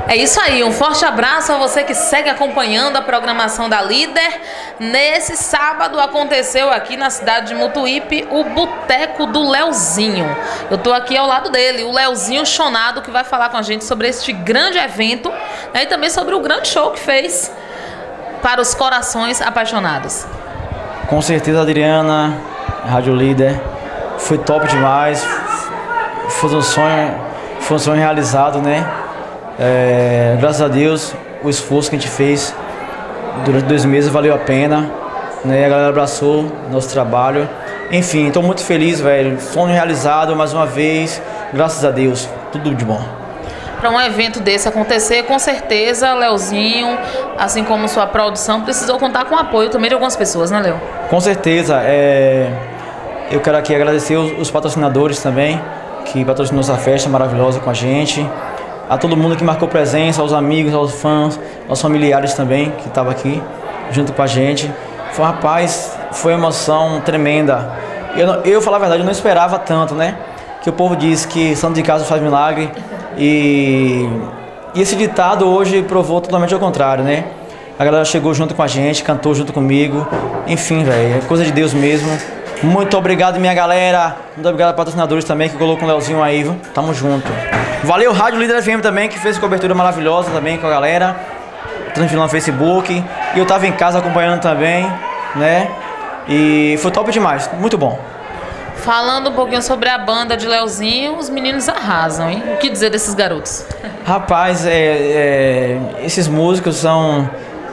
É isso aí, um forte abraço a você que segue acompanhando a programação da Líder. Nesse sábado aconteceu aqui na cidade de Mutuípe o Boteco do Leozinho. Eu tô aqui ao lado dele, o Leozinho Chonado, que vai falar com a gente sobre este grande evento, né, e também sobre o grande show que fez para os corações apaixonados. Com certeza, Adriana, Rádio Líder, foi top demais, foi um sonho realizado, né? Graças a Deus, o esforço que a gente fez durante 2 meses valeu a pena, né? A galera abraçou nosso trabalho. Enfim, estou muito feliz, velho. Sonho realizado mais uma vez, graças a Deus, tudo de bom. Para um evento desse acontecer, com certeza, Leozinho, assim como sua produção, precisou contar com o apoio também de algumas pessoas, né, Leo? Com certeza. Eu quero aqui agradecer os patrocinadores também, que patrocinou essa festa maravilhosa com a gente. A todo mundo que marcou presença, aos amigos, aos fãs, aos familiares também, que estavam aqui junto com a gente. Foi uma emoção tremenda. Eu falar a verdade, eu não esperava tanto, né? Que o povo diz que santo de casa faz milagre. E esse ditado hoje provou totalmente ao contrário, né? A galera chegou junto com a gente, cantou junto comigo. Enfim, velho, é coisa de Deus mesmo. Muito obrigado, minha galera. Muito obrigado aos patrocinadores também, que colocam o Leozinho aí, viu? Tamo junto. Valeu, Rádio Líder FM também, que fez cobertura maravilhosa também com a galera. Transmitindo no Facebook. E eu tava em casa acompanhando também, né? E foi top demais, muito bom. Falando um pouquinho sobre a banda de Leozinho, os meninos arrasam, hein? O que dizer desses garotos? Rapaz, esses músicos são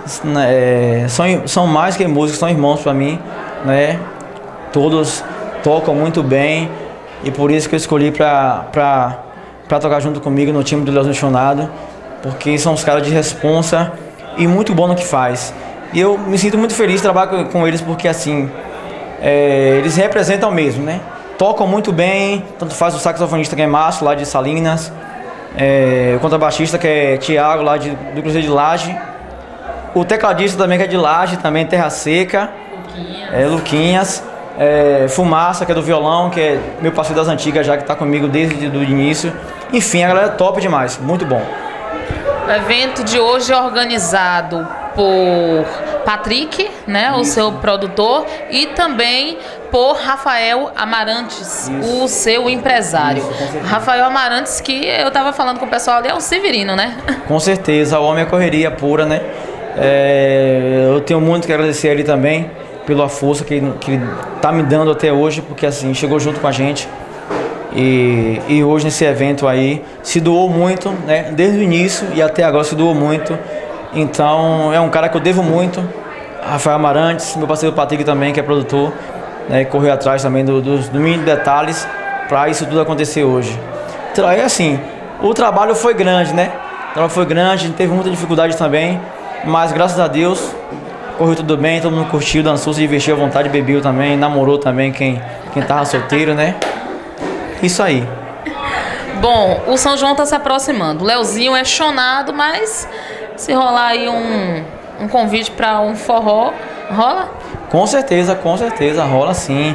mais que músicos, são irmãos pra mim, né? Todos tocam muito bem e por isso que eu escolhi pra tocar junto comigo no time do Leozinho Chonado, porque são os caras de responsa e muito bom no que faz. E eu me sinto muito feliz de trabalhar com eles porque assim, eles representam mesmo, né? Tocam muito bem, tanto faz o saxofonista que é Márcio, lá de Salinas, o contrabaixista que é Thiago, lá do Cruzeiro de Laje, o tecladista também que é de Laje, também Terra Seca, Luquinhas. Fumaça, que é do violão, que é meu parceiro das antigas já, que está comigo desde o início. Enfim, a galera é top demais, muito bom. O evento de hoje é organizado por Patrick, né, o seu produtor, e também por Rafael Amarantes, o seu empresário. Rafael Amarantes, que eu estava falando com o pessoal ali, é o Severino, né? Com certeza, o homem é correria pura, né? Eu tenho muito que agradecer a ele também, pela força que ele tá me dando até hoje, porque assim, chegou junto com a gente e hoje nesse evento aí se doou muito, né? Desde o início e até agora se doou muito, então é um cara que eu devo muito. Rafael Amarantes, meu parceiro Patrick também, que é produtor, né? Correu atrás também dos mínimos detalhes para isso tudo acontecer hoje. Então aí assim, o trabalho foi grande, né? O trabalho foi grande, a gente teve muita dificuldade também, mas graças a Deus correu tudo bem, todo mundo curtiu, dançou, se divertiu à vontade, bebeu também, namorou também quem tava solteiro, né? Isso aí. Bom, o São João tá se aproximando. O Leozinho é chonado, mas se rolar aí um convite para um forró, rola? Com certeza, rola sim.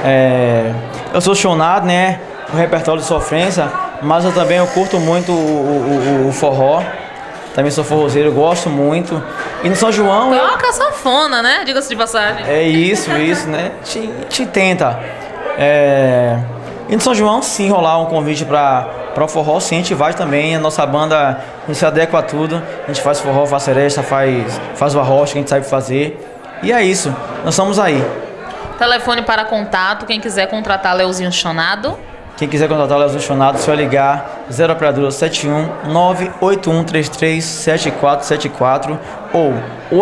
Eu sou chonado, né? O repertório de sofrência, mas eu também curto muito o forró. Também sou forrozeiro, gosto muito. E no São João... Toca sanfona, né? Diga-se de passagem. É isso, né? Te tenta. E no São João, sim, rolar um convite para o forró, sim, a gente vai também. A nossa banda, a gente se adequa a tudo. A gente faz forró, faz seresta, faz o arroz que a gente sabe fazer. E é isso, nós estamos aí. Telefone para contato, quem quiser contratar Leozinho Chonado. Quem quiser contratar o Leozinho Chonado, só ligar 0 operadora 71 98133 7474 ou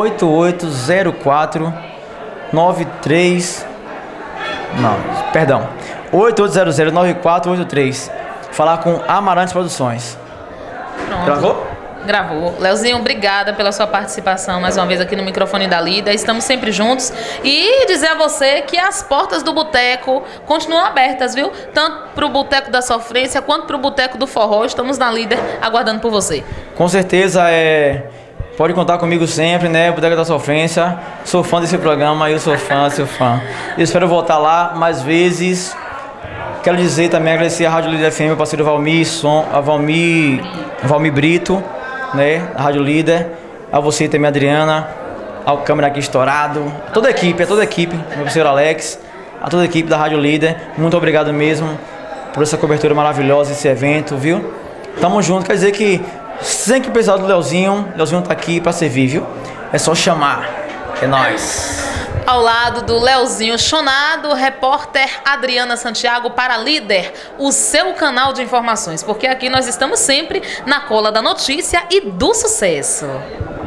8804 93 não, perdão, 8800 9483. Falar com Amarantes Produções. Pronto. Gravou? Gravou. Leozinho, obrigada pela sua participação mais uma vez aqui no microfone da Líder. Estamos sempre juntos. E dizer a você que as portas do boteco continuam abertas, viu? Tanto para o Boteco da Sofrência quanto para o Boteco do Forró. Estamos na Líder aguardando por você. Com certeza, pode contar comigo sempre, né? Boteco da Sofrência. Sou fã desse programa, eu sou fã. Eu espero voltar lá mais vezes. Quero dizer também, agradecer a Rádio Líder FM, meu parceiro Valmir Brito, né? A Rádio Líder. A você também, Adriana. Ao câmera aqui estourado. Toda a equipe, meu parceiro Alex. A toda a equipe da Rádio Líder. Muito obrigado mesmo por essa cobertura maravilhosa, esse evento, viu? Tamo junto, quer dizer que sempre que precisar do Leozinho tá aqui pra servir, viu? É só chamar. É nóis. Ao lado do Leozinho Chonado, repórter Adriana Santiago para Líder, o seu canal de informações, porque aqui nós estamos sempre na cola da notícia e do sucesso.